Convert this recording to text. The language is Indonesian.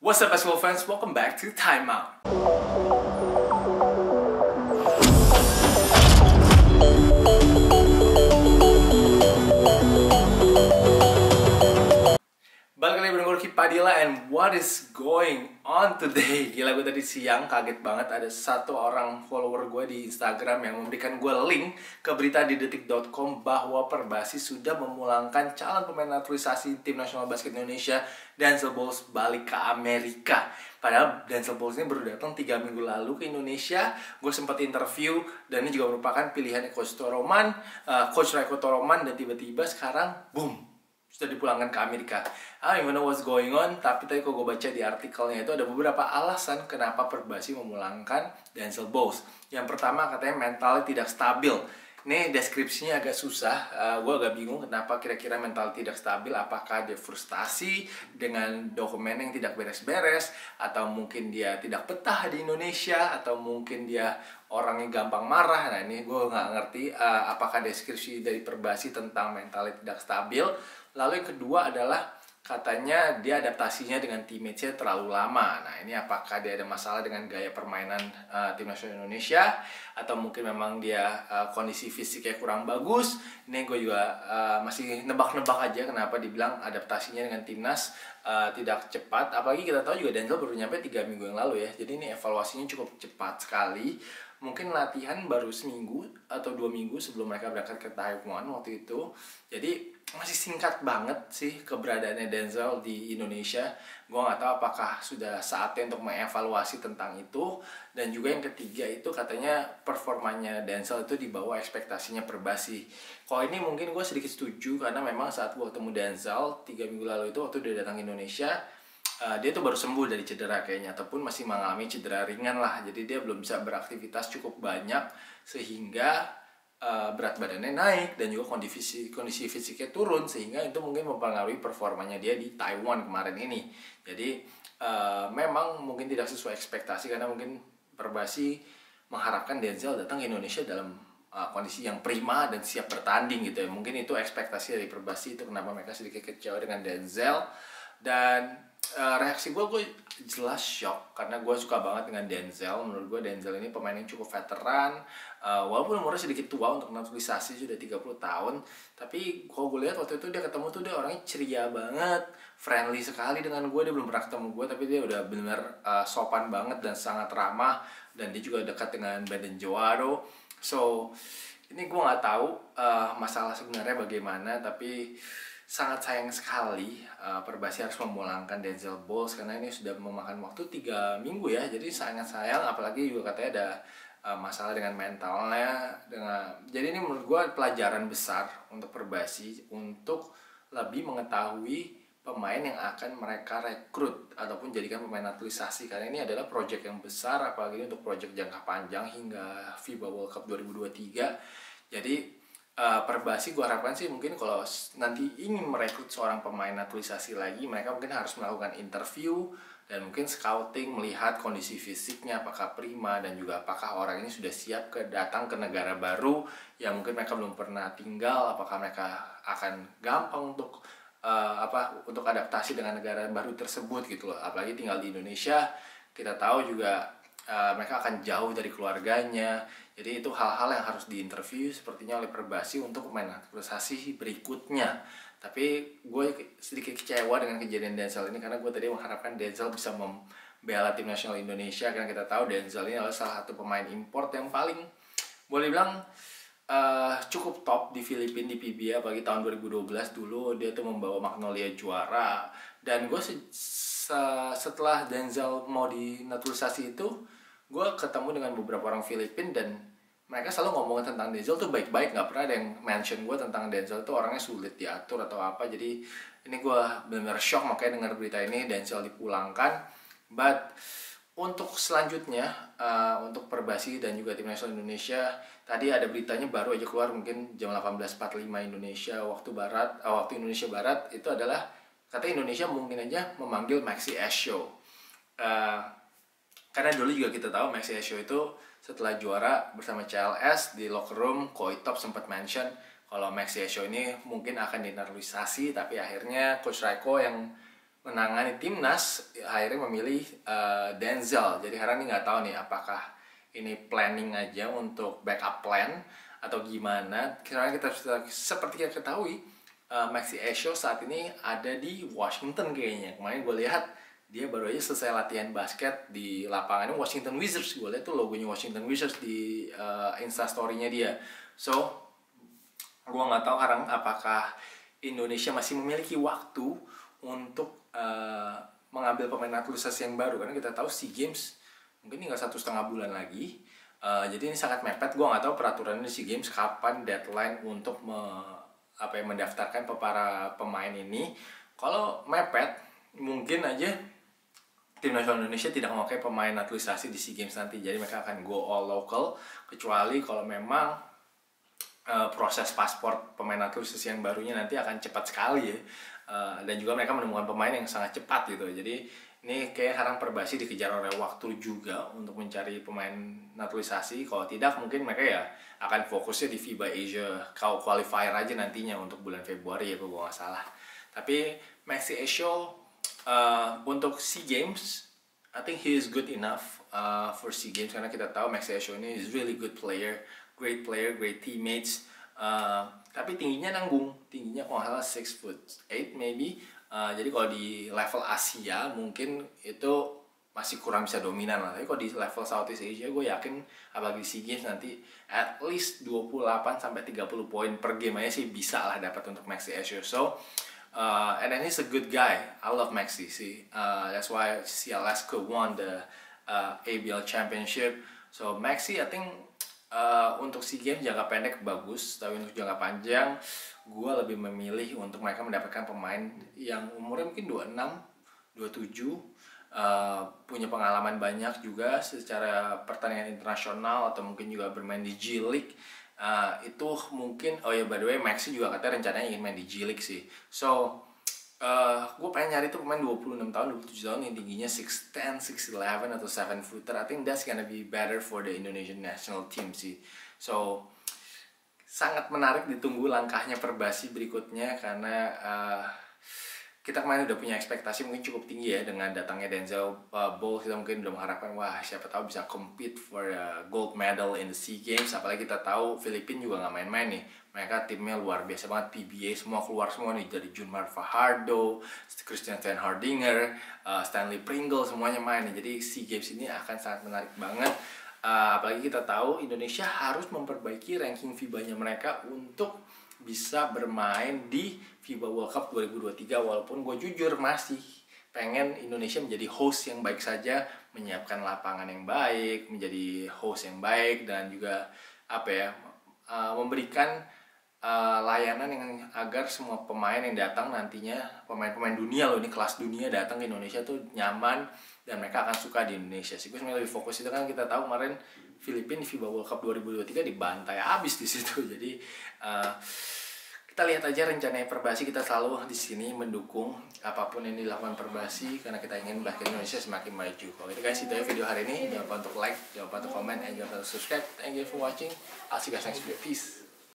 What's up basketball fans, welcome back to Time Out. Balik lagi dengan Rocky Padila and what is going on today? Gila, gue tadi siang kaget banget ada satu orang follower gue di Instagram yang memberikan gue link ke berita di detik.com bahwa PERBASI sudah memulangkan calon pemain naturalisasi tim nasional basket Indonesia Denzel Bowles balik ke Amerika. Padahal Denzel Bowles ini baru datang 3 minggu lalu ke Indonesia. Gue sempat interview dan ini juga merupakan pilihan Coach Raiko Toroman, dan tiba-tiba sekarang boom, sudah dipulangkan ke Amerika. I don't even know what's going on, tapi tadi kalau gue baca di artikelnya itu ada beberapa alasan kenapa PERBASI memulangkan Denzel Bowles. Yang pertama katanya mentalnya tidak stabil. Ini deskripsinya agak susah, gue agak bingung kenapa kira-kira mental tidak stabil. Apakah dia frustasi dengan dokumen yang tidak beres-beres, atau mungkin dia tidak betah di Indonesia, atau mungkin dia orangnya gampang marah. Nah ini gue nggak ngerti apakah deskripsi dari PERBASI tentang mentalnya tidak stabil. Lalu yang kedua adalah katanya dia adaptasinya dengan teammates-nya terlalu lama. Nah ini apakah dia ada masalah dengan gaya permainan tim nasional Indonesia, atau mungkin memang dia kondisi fisiknya kurang bagus. Ini gue juga masih nebak-nebak aja kenapa dibilang adaptasinya dengan timnas tidak cepat. Apalagi kita tahu juga Denzel baru nyampe 3 minggu yang lalu ya. Jadi ini evaluasinya cukup cepat sekali. Mungkin latihan baru seminggu atau 2 minggu sebelum mereka berangkat ke Taiwan waktu itu. Jadi masih singkat banget sih keberadaannya Denzel di Indonesia. Gue nggak tahu apakah sudah saatnya untuk mengevaluasi tentang itu. Dan juga yang ketiga itu katanya performanya Denzel itu di bawah ekspektasinya PERBASI. Kalau ini mungkin gue sedikit setuju, karena memang saat gue ketemu Denzel 3 minggu lalu itu waktu dia datang ke Indonesia, dia tuh baru sembuh dari cedera kayaknya, ataupun masih mengalami cedera ringan lah. Jadi dia belum bisa beraktivitas cukup banyak sehingga berat badannya naik dan juga kondisi fisiknya turun, sehingga itu mungkin mempengaruhi performanya dia di Taiwan kemarin ini. Jadi memang mungkin tidak sesuai ekspektasi, karena mungkin PERBASI mengharapkan Denzel datang ke Indonesia dalam kondisi yang prima dan siap bertanding gitu ya. Mungkin itu ekspektasi dari PERBASI, itu kenapa mereka sedikit kecewa dengan Denzel. Dan reaksi gue jelas shock, karena gue suka banget dengan Denzel. Menurut gue Denzel ini pemain yang cukup veteran, walaupun umurnya sedikit tua untuk naturalisasi, sudah 30 tahun. Tapi kalau gue lihat waktu itu dia ketemu tuh, dia orangnya ceria banget, friendly sekali dengan gue. Dia belum pernah ketemu gue, tapi dia udah benar sopan banget dan sangat ramah. Dan dia juga dekat dengan Baden Joaro. So ini gue nggak tahu masalah sebenarnya bagaimana, tapi sangat sayang sekali PERBASI harus memulangkan Denzel Bowles, karena ini sudah memakan waktu 3 minggu ya. Jadi sangat sayang, apalagi juga katanya ada masalah dengan mentalnya. Jadi ini menurut gue pelajaran besar untuk PERBASI untuk lebih mengetahui pemain yang akan mereka rekrut ataupun jadikan pemain naturalisasi, karena ini adalah proyek yang besar, apalagi untuk proyek jangka panjang hingga FIBA World Cup 2023. Jadi PERBASI gue harapkan sih mungkin kalau nanti ingin merekrut seorang pemain naturalisasi lagi, mereka mungkin harus melakukan interview dan mungkin scouting, melihat kondisi fisiknya apakah prima, dan juga apakah orang ini sudah siap datang ke negara baru yang mungkin mereka belum pernah tinggal. Apakah mereka akan gampang untuk untuk adaptasi dengan negara baru tersebut gitu loh. Apalagi tinggal di Indonesia, kita tahu juga mereka akan jauh dari keluarganya. Jadi itu hal-hal yang harus diinterview sepertinya oleh PERBASI untuk pemain naturalisasi berikutnya. Tapi gue sedikit kecewa dengan kejadian Denzel ini, karena gue tadi mengharapkan Denzel bisa membela tim nasional Indonesia, karena kita tahu Denzel ini adalah salah satu pemain import yang paling boleh bilang cukup top di Filipina, di PBA. Apalagi tahun 2012 dulu dia tuh membawa Magnolia juara. Dan gue setelah Denzel mau dinaturalisasi itu, gue ketemu dengan beberapa orang Filipina dan mereka selalu ngomongin tentang Denzel tuh baik-baik, nggak pernah ada yang mention gue tentang Denzel tuh orangnya sulit diatur atau apa. Jadi ini gue benar-benar shock makanya dengar berita ini Denzel dipulangkan. But untuk selanjutnya untuk PERBASI dan juga tim nasional Indonesia, tadi ada beritanya baru aja keluar mungkin jam 18.45 Indonesia waktu Indonesia Barat, itu adalah katanya Indonesia mungkin aja memanggil Maxi Show. Karena dulu juga kita tahu Maxi Show itu setelah juara bersama CLS di locker room, Koitop sempat mention kalau Maxi Show ini mungkin akan dinaturalisasi, tapi akhirnya Coach Raiko yang menangani timnas akhirnya memilih Denzel. Jadi Hara nih nggak tahu nih apakah ini planning aja untuk backup plan atau gimana. Karena kita seperti yang ketahui Maxi Esho saat ini ada di Washington kayaknya. Kemarin gue lihat dia baru aja selesai latihan basket di lapangannya Washington Wizards. Gue lihat tuh logonya Washington Wizards di Instastory-nya dia. So gue nggak tahu sekarang apakah Indonesia masih memiliki waktu untuk mengambil pemain naturalisasi yang baru, karena kita tahu SEA Games mungkin tinggal 1,5 bulan lagi. Jadi ini sangat mepet. Gue nggak tahu peraturan di SEA Games kapan deadline untuk mendaftarkan para pemain ini. Kalau mepet, mungkin aja tim nasional Indonesia tidak memakai pemain naturalisasi di SEA Games nanti. Jadi mereka akan go all local, kecuali kalau memang proses paspor pemain naturalisasi yang barunya nanti akan cepat sekali ya. Dan juga mereka menemukan pemain yang sangat cepat gitu. Jadi ini kayak sekarang PERBASI dikejar oleh waktu juga untuk mencari pemain naturalisasi. Kalau tidak mungkin mereka ya akan fokusnya di FIBA Asia qualifier aja nantinya untuk bulan Februari ya kalau nggak salah. Tapi Maxi Esho untuk SEA Games, I think he is good enough for SEA Games, karena kita tahu Maxi Esho ini is really good player, great teammates. Tapi tingginya nanggung, tingginya kalau nggak salah 6'8" maybe. Jadi kalau di level Asia mungkin itu masih kurang bisa dominan lah. Tapi kalau di level Southeast Asia gue yakin apalagi di SEA Games nanti at least 28-30 poin per game aja sih bisa lah dapat untuk Maxi Esho. So and then he's a good guy. I love Maxi sih. That's why Alaska won the ABL Championship. So Maxi I think untuk SEA Games jangka pendek bagus, tapi untuk jangka panjang gue lebih memilih untuk mereka mendapatkan pemain yang umurnya mungkin 26, 27, punya pengalaman banyak juga secara pertandingan internasional atau mungkin juga bermain di G League. Itu mungkin, oh ya by the way Maxi juga katanya rencananya ingin main di G League sih. So gue pengen nyari tuh pemain 26 tahun, 27 tahun yang tingginya 6'10", 6'11" atau 7-footer. I think that's gonna be better for the Indonesian national team sih. So sangat menarik ditunggu langkahnya PERBASI berikutnya, karena kita kemarin udah punya ekspektasi mungkin cukup tinggi ya dengan datangnya Denzel Bowles. Kita mungkin udah mengharapkan wah siapa tahu bisa compete for a gold medal in the SEA Games. Apalagi kita tahu Filipina juga nggak main-main nih. Mereka timnya luar biasa banget, PBA semua keluar semua nih, dari Junmar Fajardo, Christian Van Hardinger, Stanley Pringle semuanya main nih. Jadi SEA Games ini akan sangat menarik banget. Apalagi kita tahu Indonesia harus memperbaiki ranking FIBA-nya mereka untuk bisa bermain di FIBA World Cup 2023. Walaupun gue jujur masih pengen Indonesia menjadi host yang baik saja, menyiapkan lapangan yang baik, menjadi host yang baik, dan juga memberikan layanan yang agar semua pemain yang datang nantinya, pemain-pemain dunia loh, ini kelas dunia datang ke Indonesia tuh nyaman dan mereka akan suka di Indonesia sih. Gue sebenarnya lebih fokus itu kan kita tahu kemarin Filipina di FIBA World Cup 2023 dibantai habis di situ. Jadi kita lihat aja rencananya PERBASI. Kita selalu di sini mendukung apapun yang dilakukan PERBASI karena kita ingin basket Indonesia semakin maju. Kalau gitu guys, itu ya video hari ini. Jangan lupa untuk like, jangan lupa untuk comment, and jangan lupa untuk subscribe. Thank you for watching. I'll see you guys next video. Peace.